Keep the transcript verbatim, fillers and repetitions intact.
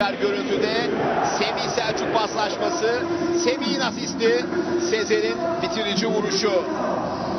var görüntüde. Semih Selçuk paslaşması. Semih'in asisti. Sezer'in bitirici vuruşu.